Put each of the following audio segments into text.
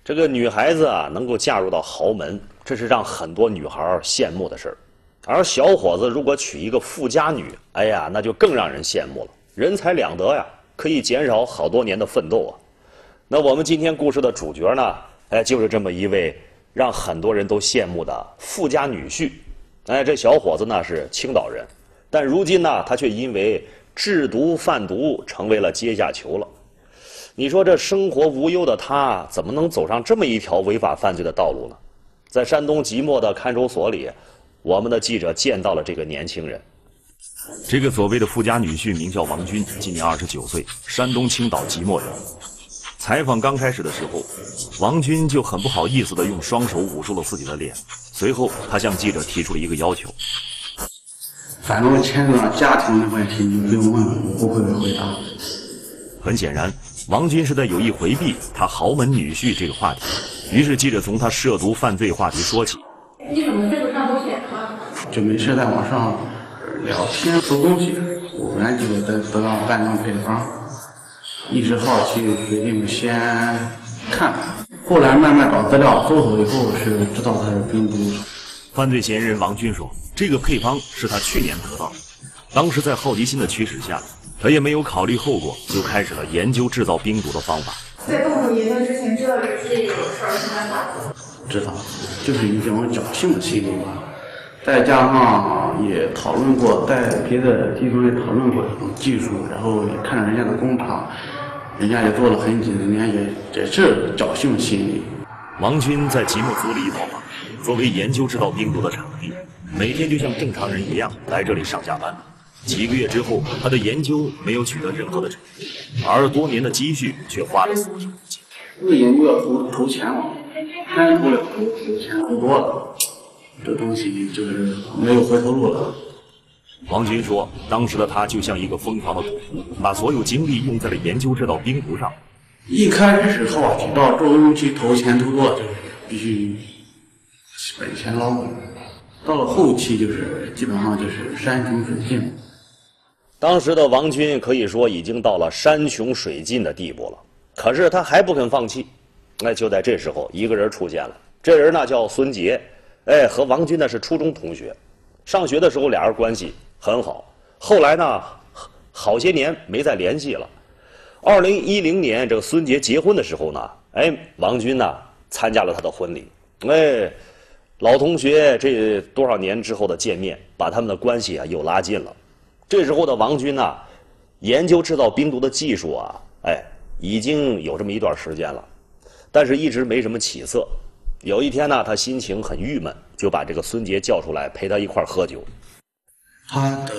这个女孩子啊，能够嫁入到豪门，这是让很多女孩羡慕的事儿。而小伙子如果娶一个富家女，哎呀，那就更让人羡慕了，人财两得呀，可以减少好多年的奋斗啊。那我们今天故事的主角呢，就是这么一位让很多人都羡慕的富家女婿。这小伙子呢是青岛人，但如今呢，他却因为制毒贩毒成为了阶下囚了。你说这生活无忧的他，怎么能走上这么一条违法犯罪的道路呢？在山东即墨的看守所里，我们的记者见到了这个年轻人。 这个所谓的富家女婿名叫王军，今年29岁，山东青岛即墨人。采访刚开始的时候，王军就很不好意思地用双手捂住了自己的脸。随后，他向记者提出了一个要求： 反正牵涉到家庭的问题，你不用问，我不会回答。 很显然，王军是在有意回避他豪门女婿这个话题。于是，记者从他涉毒犯罪话题说起。 你怎么这个上头写就没事在网上聊天搜东西，偶然就得到半张配方，一时好奇，决定先看。后来慢慢找资料，搜索以后是知道它是冰毒。 犯罪嫌疑人王军说，这个配方是他去年得到的。当时在好奇心的驱使下，他也没有考虑后果，就开始了研究制造冰毒的方法。 在动手研究之前，知道这个事儿是干嘛？ 知道，就是一种侥幸的心理吧。再加上也讨论过，在别的地方也讨论过这种技术，然后也看着人家的工厂，人家也做了很几年，也是侥幸心理。 王军在即墨租了一套房，作为研究制造冰毒的场地，每天就像正常人一样来这里上下班。几个月之后，他的研究没有取得任何的成绩，而多年的积蓄却花得所剩无几。 这个研究要投钱了，单投了投钱投多了，这东西就是没有回头路了。 王军说，当时的他就像一个疯狂的赌徒，把所有精力用在了研究制造冰毒上。 一开始好奇，到中期投钱投多了，就是必须本钱捞回来。到了后期，就是基本上就是山穷水尽。 当时的王军可以说已经到了山穷水尽的地步了，可是他还不肯放弃。就在这时候，一个人出现了。这人呢叫孙杰，和王军呢是初中同学，上学的时候俩人关系很好。后来呢，好些年没再联系了。2010年，这个孙杰结婚的时候呢，王军呢参加了他的婚礼。老同学这多少年之后的见面，把他们的关系啊又拉近了。这时候的王军呢，研究制造冰毒的技术啊，已经有这么一段时间了，但是一直没什么起色。有一天呢，他心情很郁闷，就把这个孙杰叫出来陪他一块喝酒。 他的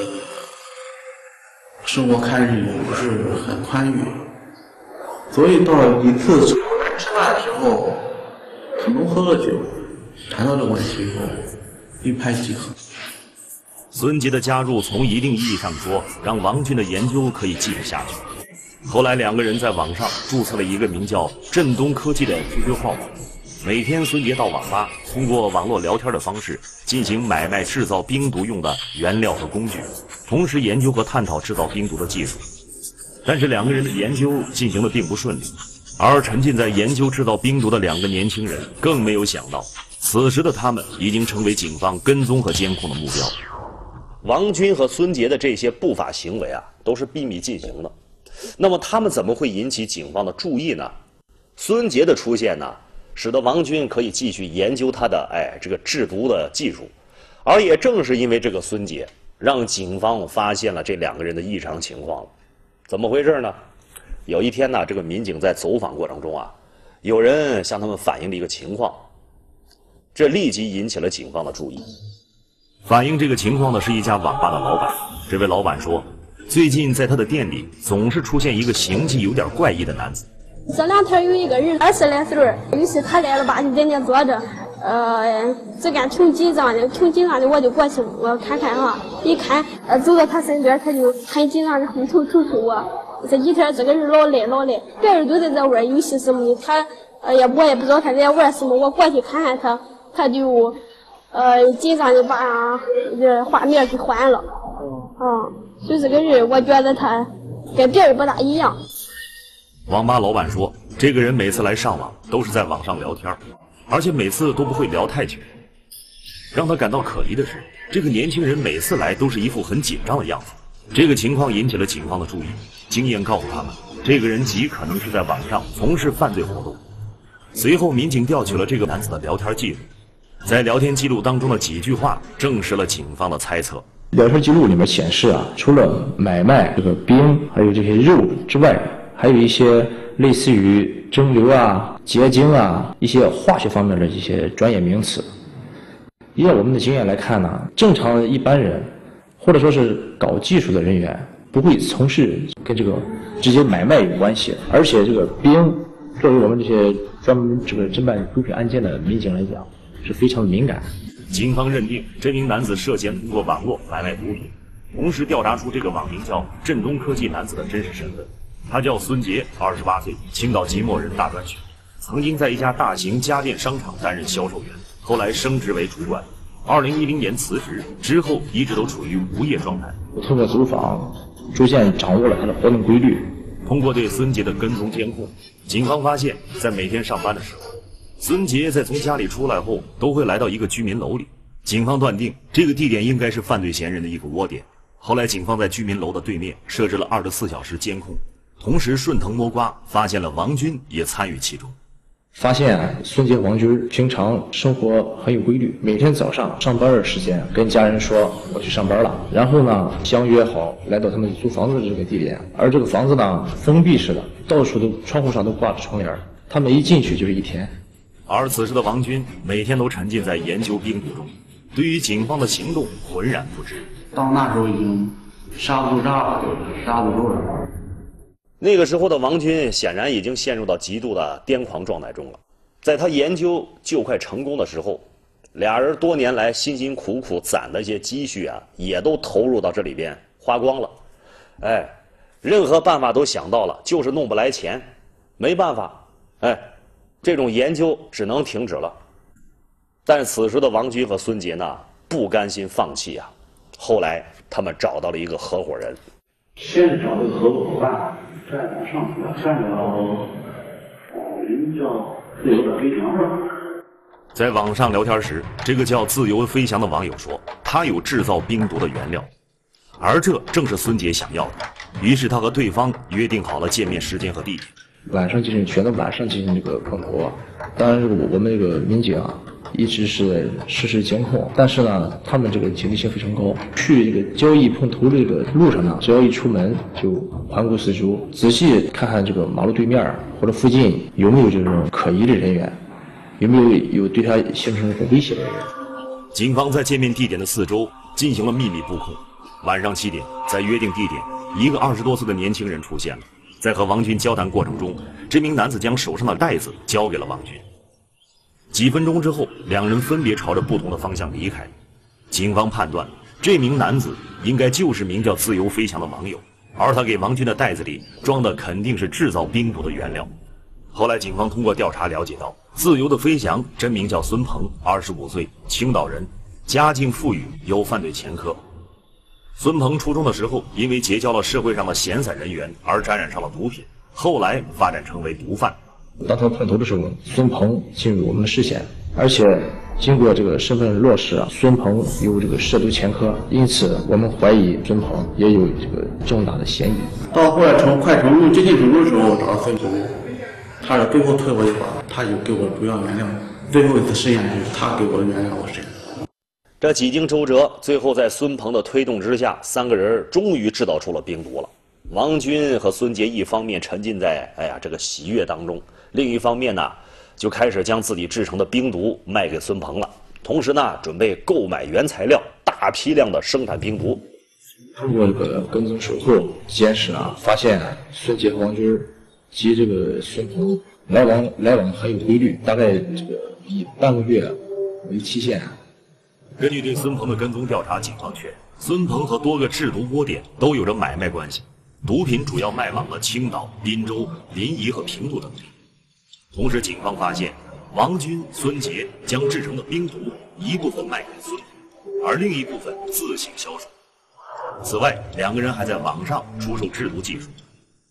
生活看日不是很宽裕，所以到了一次吃饭的时候，可能喝了酒，谈到这个问题以后，一拍即合。 孙杰的加入从一定意义上说，让王军的研究可以继续下去。后来两个人在网上注册了一个名叫振东科技的 QQ 号码，每天孙杰到网吧，通过网络聊天的方式进行买卖制造冰毒用的原料和工具，同时研究和探讨制造冰毒的技术。但是两个人的研究进行的并不顺利，而沉浸在研究制造冰毒的两个年轻人更没有想到，此时的他们已经成为警方跟踪和监控的目标。 王军和孙杰的这些不法行为啊，都是秘密进行的。那么他们怎么会引起警方的注意呢？孙杰的出现呢，使得王军可以继续研究他的这个制毒的技术，而也正是因为这个孙杰，让警方发现了这两个人的异常情况了。怎么回事呢？有一天呢，这个民警在走访过程中啊，有人向他们反映了一个情况，这立即引起了警方的注意。 反映这个情况的是一家网吧的老板。这位老板说，最近在他的店里总是出现一个行迹有点怪异的男子。 这两天有一个人20来岁，于是他来了吧，就在那坐着，这干挺紧张的，我就过去我看看哈，一看，走到他身边，他就很紧张的回头瞅瞅我。这几天这个人老来，别人都在这玩游戏什么的，他我也不知道他在玩什么，我过去看看他，他就紧张的把这画面给换了。所以这个人我觉得他跟别人不大一样。 网吧老板说， 这个人每次来上网都是在网上聊天，而且每次都不会聊太久。让他感到可疑的是，这个年轻人每次来都是一副很紧张的样子。这个情况引起了警方的注意，经验告诉他们，这个人极可能是在网上从事犯罪活动。随后，民警调取了这个男子的聊天记录，在聊天记录当中的几句话证实了警方的猜测。 聊天记录里面显示啊，除了买卖这个冰还有这些肉之外，还有一些类似于蒸馏啊、结晶啊一些化学方面的一些专业名词。依照我们的经验来看呢，正常的一般人或者说是搞技术的人员不会从事跟这个直接买卖有关系，而且这个冰作为我们这些专门这个侦办毒品案件的民警来讲是非常敏感。 警方认定这名男子涉嫌通过网络买卖毒品，同时调查出这个网名叫振东科技男子的真实身份。他叫孙杰，28岁，青岛即墨人，大专学，曾经在一家大型家电商场担任销售员，后来升职为主管。2010年辞职之后，一直都处于无业状态。 通过走访，逐渐掌握了他的活动规律。 通过对孙杰的跟踪监控，警方发现，在每天上班的时候，孙杰在从家里出来后，都会来到一个居民楼里。警方断定这个地点应该是犯罪嫌疑人的一个窝点。后来，警方在居民楼的对面设置了24小时监控，同时顺藤摸瓜，发现了王军也参与其中。 发现孙杰、王军平常生活很有规律，每天早上上班的时间跟家人说我去上班了，然后呢相约好来到他们租房子的这个地点，而这个房子呢封闭式的，到处都窗户上都挂着窗帘，他们一进去就是一天。 而此时的王军每天都沉浸在研究冰毒中，对于警方的行动浑然不知。 到那时候已经刹不住闸了，就是刹不住了。 那个时候的王军显然已经陷入到极度的癫狂状态中了。在他研究就快成功的时候，俩人多年来辛辛苦苦攒的一些积蓄啊，也都投入到这里边花光了。任何办法都想到了，就是弄不来钱，没办法，这种研究只能停止了。但此时的王军和孙杰呢，不甘心放弃啊。后来他们找到了一个合伙人， 先找这个合作伙伴，在网上看到人叫自由的飞翔是吧？ 在网上聊天时，这个叫自由飞翔的网友说，他有制造冰毒的原料，而这正是孙杰想要的。于是他和对方约定好了见面时间和地点。 晚上选择晚上进行这个碰头啊。当然，我们这个民警啊，一直是实时监控，但是呢，他们这个警惕性非常高。去这个交易碰头的这个路上呢，只要一出门就环顾四周，仔细看看这个马路对面或者附近有没有这种可疑的人员，有没有对他形成一个威胁的人。 警方在见面地点的四周进行了秘密布控。晚上7点，在约定地点，一个20多岁的年轻人出现了。在和王军交谈过程中，这名男子将手上的袋子交给了王军。几分钟之后，两人分别朝着不同的方向离开。警方判断，这名男子应该就是名叫自由飞翔的网友，而他给王军的袋子里装的肯定是制造冰毒的原料。后来，警方通过调查了解到，自由的飞翔真名叫孙鹏，25岁，青岛人，家境富裕，有犯罪前科。孙鹏初中的时候，因为结交了社会上的闲散人员而沾染上了毒品，后来发展成为毒贩。 当他碰头的时候，孙鹏进入我们的视线，而且经过这个身份落实，孙鹏有这个涉毒前科，因此我们怀疑孙鹏也有这个重大的嫌疑。 到后来快成功接近成功的时候，我找到孙鹏，他是最后推我一把，他就给我主要原料。最后一次实验就是他给我的原料，我实验。 这几经周折，最后在孙鹏的推动之下，3个人终于制造出了冰毒了。王军和孙杰一方面沉浸在这个喜悦当中，另一方面呢，就开始将自己制成的冰毒卖给孙鹏了。同时呢，准备购买原材料，大批量的生产冰毒。 通过这个跟踪守候监视啊，发现孙杰和王军及这个孙鹏来往很有规律，大概这个以半个月为期限。 根据对孙鹏的跟踪调查，警方确认孙鹏和多个制毒窝点都有着买卖关系，毒品主要卖往了青岛、滨州、临沂和平度等地。同时，警方发现王军、孙杰将制成的冰毒一部分卖给孙鹏，而另一部分自行销售。此外，2个人还在网上出售制毒技术。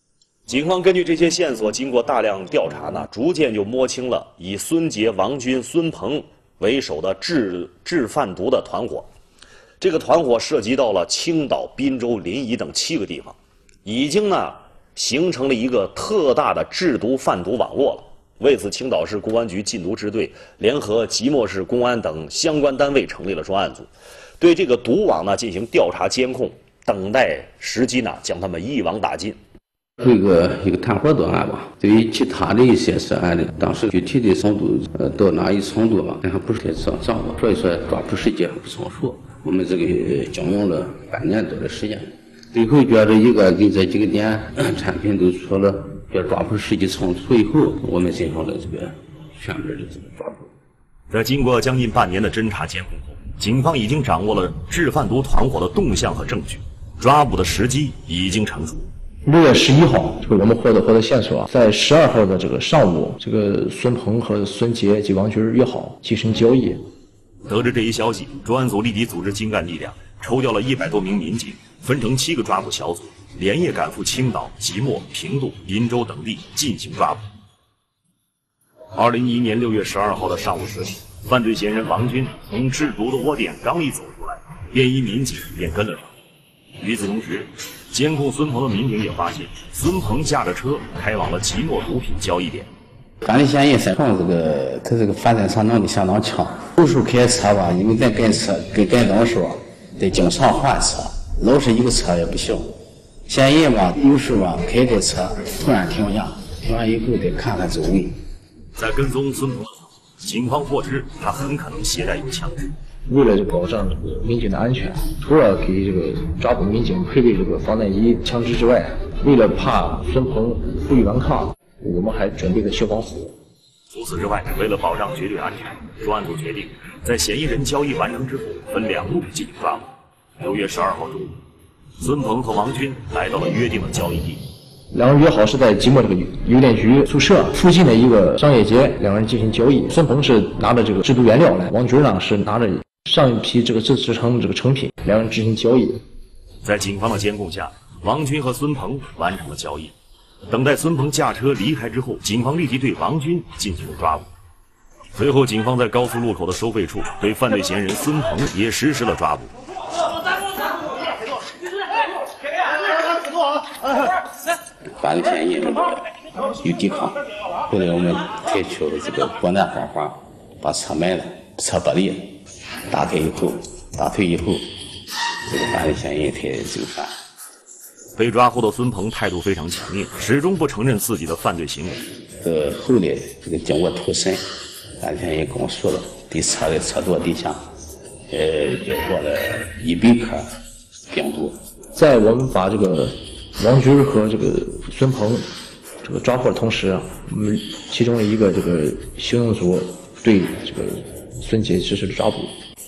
警方根据这些线索，经过大量调查呢，逐渐就摸清了以孙杰、王军、孙鹏为首的制贩毒的团伙。这个团伙涉及到了青岛、滨州、临沂等7个地方，已经呢形成了一个特大的制毒贩毒网络了。为此，青岛市公安局禁毒支队联合即墨市公安等相关单位成立了专案组，对这个毒网呢进行调查监控，等待时机呢将他们一网打尽。 是一个团伙作案吧。对于其他的一些涉案的，当时具体的程度到哪一程度吧，还不是太掌握，所以说抓捕时间还不成熟。我们这个经用了半年多的时间，最后觉着一个跟这几个点产品都出了，这抓捕时机成熟以后，我们进行了这个全面的这个抓捕。 在经过将近半年的侦查监控后，警方已经掌握了制贩毒团伙的动向和证据，抓捕的时机已经成熟。 6月11号，这个我们获得线索啊，在12号的这个上午，这个孙鹏和孙杰及王军约好进行交易。 得知这一消息，专案组立即组织精干力量，抽调了100多名民警，分成7个抓捕小组，连夜赶赴青岛、即墨、平度、滨州等地进行抓捕。2011年6月12号的上午10点，犯罪嫌疑人王军从制毒的窝点刚一走出来，便衣民警便跟了上。与此同时，监控孙鹏的民警也发现，孙鹏驾着车开往了即墨毒品交易点。 犯罪嫌疑人他这个反侦查能力相当强，有时候开车吧，因为咱跟跟踪时候得经常换车，老是一个车也不行。嫌疑人吧，有时候吧开着车突然停下，停完以后得看看周围。 在跟踪孙鹏的时候，警方获知他很可能携带有枪支。 为了保障这个民警的安全，除了给这个抓捕民警配备这个防弹衣、枪支之外，为了怕孙鹏负隅顽抗，我们还准备了消防斧。 除此之外，为了保障绝对安全，专案组决定在嫌疑人交易完成之后，分2路进行抓捕。6月12号中午，孙鹏和王军来到了约定的交易地。 两人约好是在即墨这个邮电局宿舍附近的一个商业街，两人进行交易。孙鹏是拿着这个制毒原料来，王军呢是拿着上一批这个制成的这个成品，两人进行交易。 在警方的监控下，王军和孙鹏完成了交易。等待孙鹏驾车离开之后，警方立即对王军进行了抓捕。随后，警方在高速路口的收费处对犯罪嫌疑人孙鹏也实施了抓捕。 犯罪嫌疑人有抵抗，后来我们采取了这个国难方法，把车埋了，车玻璃打开以后，这个犯罪嫌疑人才走返。 被抓后的孙鹏态度非常强硬，始终不承认自己的犯罪行为。 后来这个经过突审，犯罪嫌疑人跟我说了，对车的车座底下，接获了100克冰毒。 在我们把这个王军和这个孙鹏这个抓获的同时啊，我们其中的一个这个行动组对这个孙杰实施了抓捕。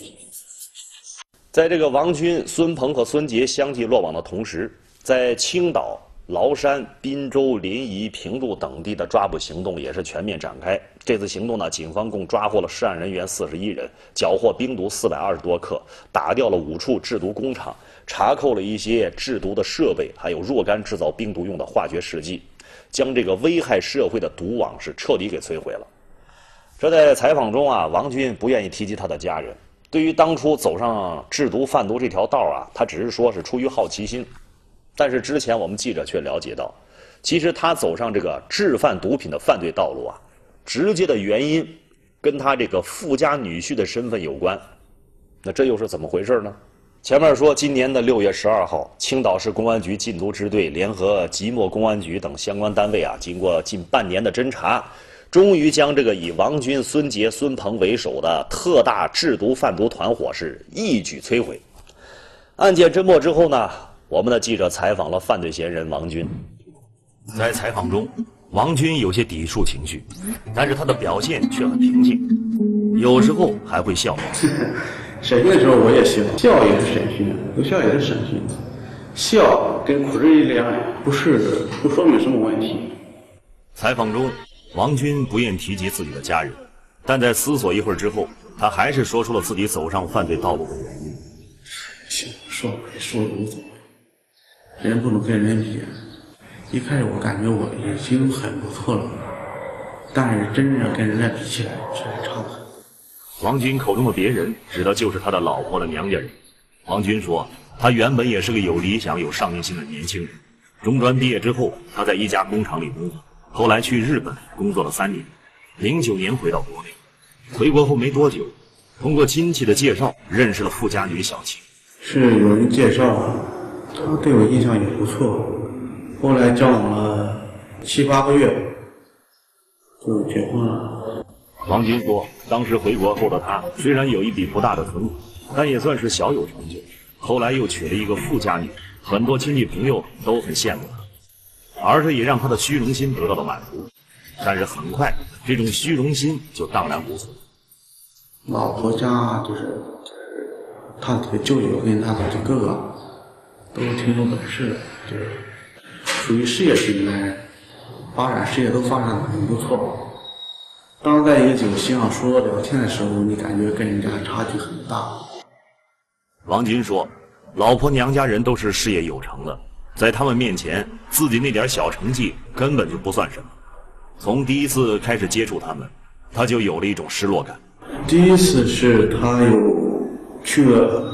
在这个王军、孙鹏和孙杰相继落网的同时，在青岛、崂山、滨州、临沂、平度等地的抓捕行动也是全面展开。这次行动呢，警方共抓获了涉案人员41人，缴获冰毒420多克，打掉了5处制毒工厂，查扣了一些制毒的设备，还有若干制造冰毒用的化学试剂，将这个危害社会的毒网是彻底给摧毁了。这在采访中啊，王军不愿意提及他的家人。对于当初走上制毒贩毒这条道啊，他只是说是出于好奇心。但是之前我们记者却了解到，其实他走上这个制贩毒品的犯罪道路啊，直接的原因跟他这个富家女婿的身份有关。那这又是怎么回事呢？前面说今年的6月12号，青岛市公安局禁毒支队联合即墨公安局等相关单位啊，经过近半年的侦查，终于将这个以王军、孙杰、孙鹏为首的特大制毒贩毒团伙是一举摧毁。案件侦破之后呢，我们的记者采访了犯罪嫌疑人王军。 在采访中，王军有些抵触情绪，但是他的表现却很平静，有时候还会笑。 审讯的时候我也笑，笑也是审讯，不笑也是审讯。笑跟哭着一样，不说明什么问题。 采访中，王军不愿提及自己的家人，但在思索一会儿之后，他还是说出了自己走上犯罪道路的原因。 行，说无所谓，人不能跟人比。 一开始我感觉我已经很不错了，但是真正跟人家比起来，确实差得很。 王军口中的别人，指的就是他的老婆的娘家人。王军说，他原本也是个有理想、有上进心的年轻人。中专毕业之后，他在一家工厂里工作，后来去日本工作了3年，09年回到国内。回国后没多久，通过亲戚的介绍，认识了富家女小青。 是有人介绍，他对我印象也不错，后来交往了7、8个月，就结婚了。 王军说，当时回国后的他虽然有一笔不大的存款，但也算是小有成就。后来又娶了一个富家女，很多亲戚朋友都很羡慕他，而这也让他的虚荣心得到了满足。但是很快，这种虚荣心就荡然无存。 老婆家就是他的舅舅跟他的哥哥都挺有本事的，就是属于事业型的人，发展事业都发展得很不错。当在一个酒席上说聊天的时候，你感觉跟人家差距很大。 王军说，老婆娘家人都是事业有成的，在他们面前，自己那点小成绩根本就不算什么。从第一次开始接触他们，他就有了一种失落感。 第一次是他有去了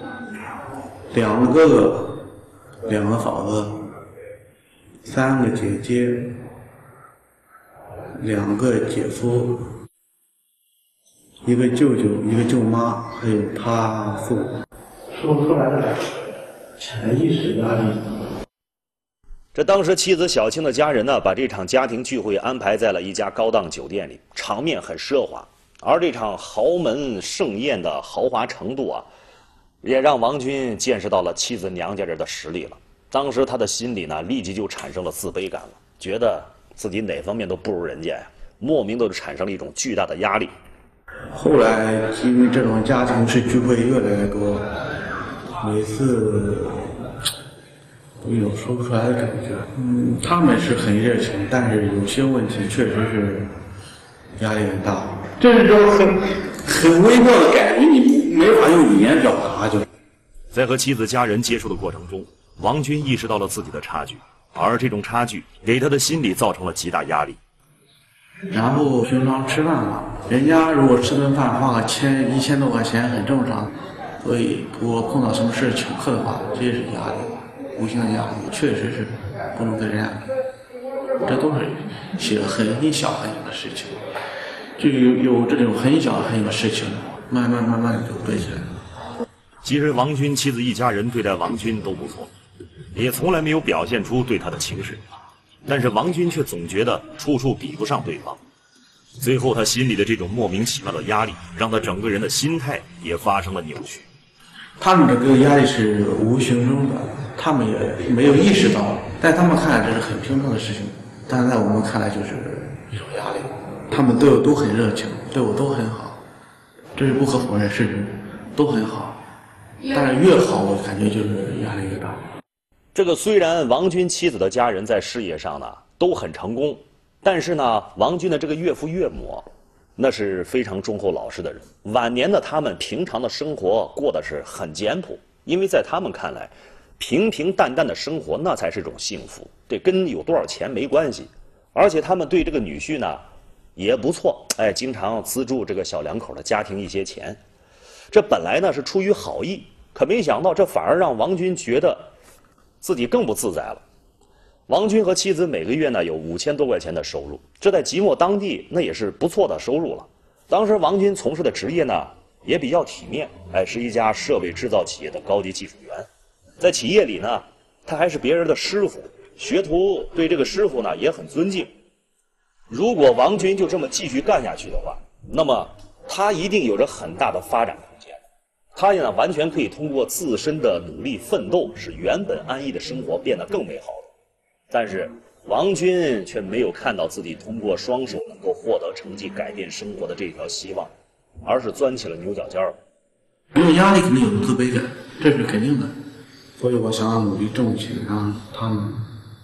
2个哥哥、2个嫂子、3个姐姐、2个姐夫、1个舅舅、1个舅妈，还有他父母。说不出来的潜意识压力。 这当时妻子小青的家人呢，把这场家庭聚会安排在了一家高档酒店里，场面很奢华。而这场豪门盛宴的豪华程度啊，也让王军见识到了妻子娘家人的实力了。当时他的心里呢，立即就产生了自卑感了，觉得自己哪方面都不如人家呀，莫名的就产生了一种巨大的压力。 后来因为这种家庭式聚会越来越多，每次有一种说不出来的感觉。他们是很热情，但是有些问题确实是压力很大。这是种很微妙的感觉，你没法用语言表达。就在和妻子家人接触的过程中，王军意识到了自己的差距，而这种差距给他的心理造成了极大压力。 然后平常吃饭嘛，人家如果吃顿饭花个1000多块钱很正常，所以如果碰到什么事请客的话，这也是压力，无形的压力，确实是不能跟人家比，这都是些很小的事情，就有这种很小的事情，慢慢就堆起来了。 其实王军妻子一家人对待王军都不错，也从来没有表现出对他的轻视。但是王军却总觉得处处比不上对方，最后他心里的这种莫名其妙的压力，让他整个人的心态也发生了扭曲。 他们这个压力是无形中的，他们也没有意识到，在他们看来这是很平常的事情，但是在我们看来就是一种压力。他们对我都很热情，对我都很好，这是不可否认事实，都很好，但是越好我感觉就是压力越大。 这个虽然王军妻子的家人在事业上呢都很成功，但是呢，王军的这个岳父岳母，那是非常忠厚老实的人。晚年的他们平常的生活过得是很简朴，因为在他们看来，平平淡淡的生活那才是种幸福，这跟有多少钱没关系。而且他们对这个女婿呢也不错，经常资助这个小两口的家庭一些钱。这本来呢是出于好意，可没想到这反而让王军觉得自己更不自在了。王军和妻子每个月呢有5000多块钱的收入，这在即墨当地那也是不错的收入了。当时王军从事的职业呢也比较体面，是一家设备制造企业的高级技术员。在企业里呢，他还是别人的师傅，学徒对这个师傅呢也很尊敬。如果王军就这么继续干下去的话，那么他一定有着很大的发展空间。他呢完全可以通过自身的努力奋斗，使原本安逸的生活变得更美好的。但是王军却没有看到自己通过双手能够获得成绩、改变生活的这条希望，而是钻起了牛角尖儿。 没有压力肯定有自卑感，这是肯定的。所以我想要努力挣钱，让他们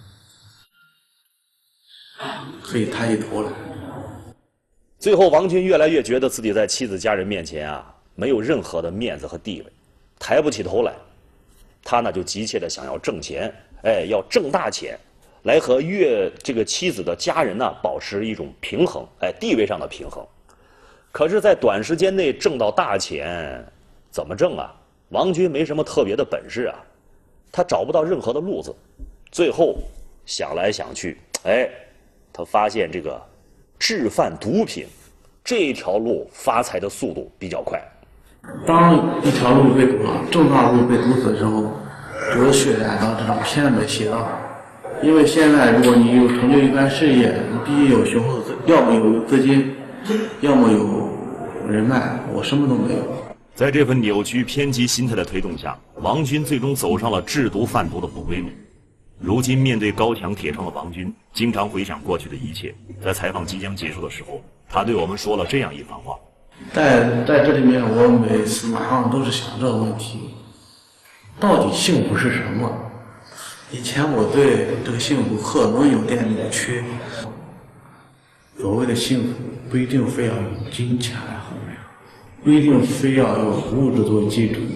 可以抬起头来。 最后，王军越来越觉得自己在妻子家人面前啊，没有任何的面子和地位，抬不起头来。他呢就急切的想要挣钱，要挣大钱， 来和这个妻子的家人呢保持一种平衡，地位上的平衡。可是，在短时间内挣到大钱，怎么挣啊？王军没什么特别的本事啊，他找不到任何的路子。最后想来想去，他发现这个制贩毒品这条路发财的速度比较快。 当一条路被堵了，正道路被堵死的时候，只有血染到这种偏门邪道。因为现在如果你有成就一番事业，你必须有雄厚的要么有资金，要么有人脉，我什么都没有。 在这份扭曲偏激心态的推动下，王军最终走上了制毒贩毒的不归路。如今面对高墙铁窗的王军，经常回想过去的一切。在采访即将结束的时候，他对我们说了这样一番话： 在这里面，我每次马上都是想这个问题：到底幸福是什么？以前我对这个幸福可能有点扭曲。所谓的幸福不一定非要用金钱来衡量，不一定非要用物质做基础。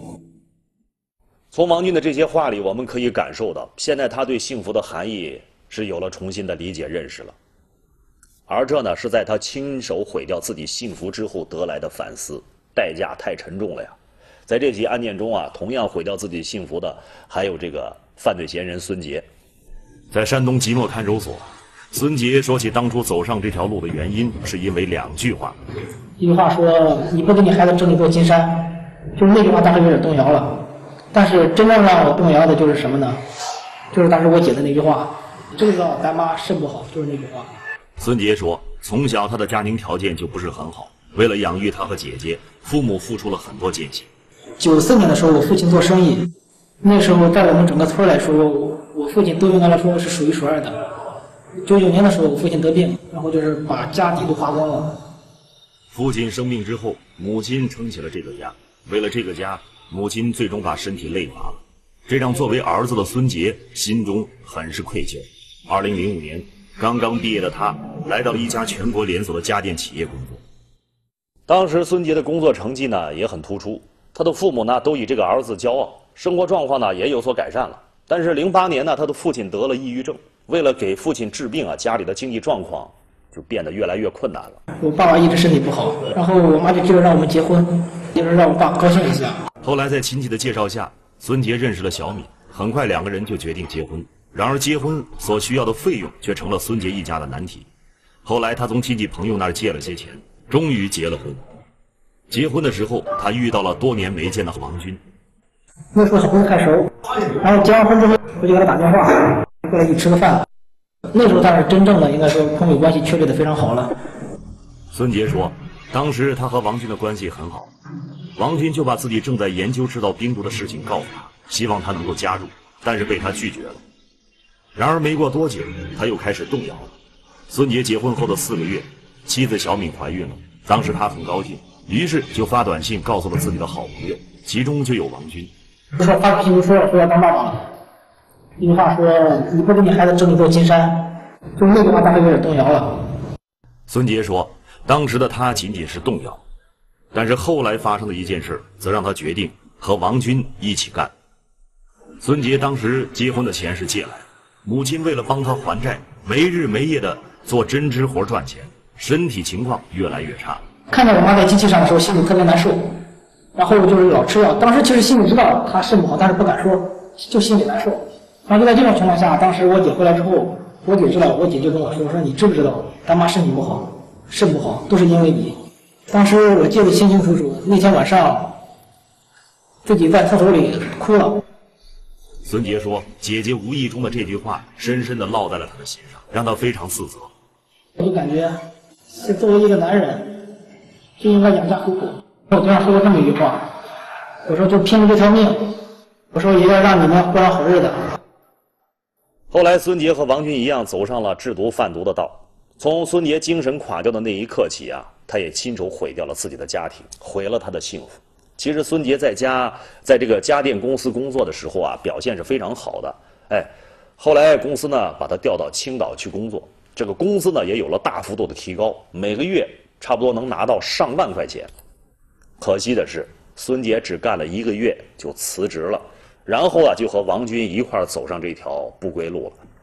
从王军的这些话里，我们可以感受到，现在他对幸福的含义是有了重新的理解认识了。而这呢，是在他亲手毁掉自己幸福之后得来的反思，代价太沉重了呀。在这起案件中啊，同样毁掉自己幸福的还有这个犯罪嫌疑人孙杰。 在山东即墨看守所，孙杰说起当初走上这条路的原因，是因为2句话。 一句话说：“你不给你孩子挣一座金山。”就是那句话当时有点动摇了。但是真正让我动摇的就是什么呢？就是当时我姐的那句话：“知不知道咱妈肾不好？”就是那句话。 孙杰说，从小他的家庭条件就不是很好，为了养育他和姐姐，父母付出了很多艰辛。 94年的时候，我父亲做生意，那时候在我们整个村来说，我父亲都应该来说是数一数二的。99年的时候，我父亲得病，然后就是把家底都花光了。 父亲生病之后，母亲撑起了这个家。为了这个家，母亲最终把身体累垮了，这让作为儿子的孙杰心中很是愧疚。2005年，刚刚毕业的他来到一家全国连锁的家电企业工作。 当时孙杰的工作成绩呢也很突出，他的父母呢都以这个儿子骄傲，生活状况呢也有所改善了。但是08年呢，他的父亲得了抑郁症，为了给父亲治病啊，家里的经济状况就变得越来越困难了。 我爸爸一直身体不好，然后我妈就急着让我们结婚，就是让我爸高兴一下。 后来在亲戚的介绍下，孙杰认识了小敏，很快2个人就决定结婚。然而结婚所需要的费用却成了孙杰一家的难题。后来他从亲戚朋友那儿借了些钱，终于结了婚。结婚的时候，他遇到了多年没见的王军。 那时候还不是太熟，然后结完婚之后，我就给他打电话，过来一起吃个饭。那时候他是真正的应该说朋友关系确立的非常好了。 孙杰说，当时他和王军的关系很好，王军就把自己正在研究制造冰毒的事情告诉他，希望他能够加入，但是被他拒绝了。然而没过多久，他又开始动摇了。孙杰结婚后的4个月，妻子小敏怀孕了，当时他很高兴，于是就发短信告诉了自己的好朋友，其中就有王军。 不是发信息说要当爸爸了，一句话说：“你不给你孩子挣一座金山。”就是那句话当时有点动摇了。 孙杰说，当时的他仅仅是动摇，但是后来发生的一件事，则让他决定和王军一起干。孙杰当时结婚的钱是借来的，母亲为了帮他还债，没日没夜的做针织活赚钱，身体情况越来越差。 看到我妈在机器上的时候，心里特别难受，然后就是老吃药。当时其实心里知道她肾不好，但是不敢说，就心里难受。然后就在这种情况下，当时我姐回来之后，我姐知道，我姐就跟我说：“你知不知道，咱妈身体不好，肾不好，都是因为你。”当时我记得清清楚楚，那天晚上自己在厕所里哭了。 孙杰说，姐姐无意中的这句话深深地烙在了他的心上，让他非常自责。 我就感觉，作为一个男人，就应该养家糊口。我经常说过这么一句话，我说就拼了这条命，我说也要让你们过上好日子。 后来，孙杰和王军一样走上了制毒贩毒的道。从孙杰精神垮掉的那一刻起啊，他也亲手毁掉了自己的家庭，毁了他的幸福。其实孙杰在这个家电公司工作的时候啊，表现是非常好的。后来公司呢把他调到青岛去工作，这个工资呢也有了大幅度的提高，每个月差不多能拿到上万块钱。可惜的是，孙杰只干了1个月就辞职了，然后啊就和王军一块儿走上这条不归路了。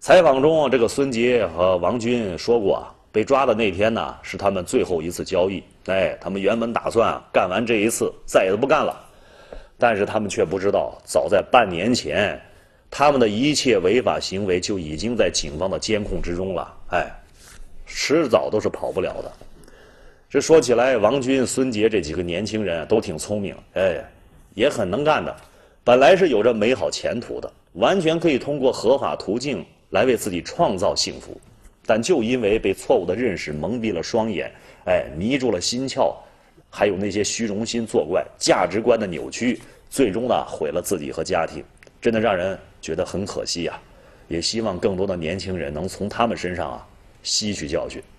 采访中，这个孙杰和王军说过啊，被抓的那天呢是他们最后一次交易。哎，他们原本打算干完这一次，再也不干了。但是他们却不知道，早在半年前，他们的一切违法行为就已经在警方的监控之中了。哎，迟早都是跑不了的。这说起来，王军、孙杰这几个年轻人都挺聪明，哎，也很能干的，本来是有着美好前途的，完全可以通过合法途径来为自己创造幸福，但就因为被错误的认识蒙蔽了双眼，哎，迷住了心窍，还有那些虚荣心作怪、价值观的扭曲，最终呢毁了自己和家庭，真的让人觉得很可惜呀。也希望更多的年轻人能从他们身上啊吸取教训。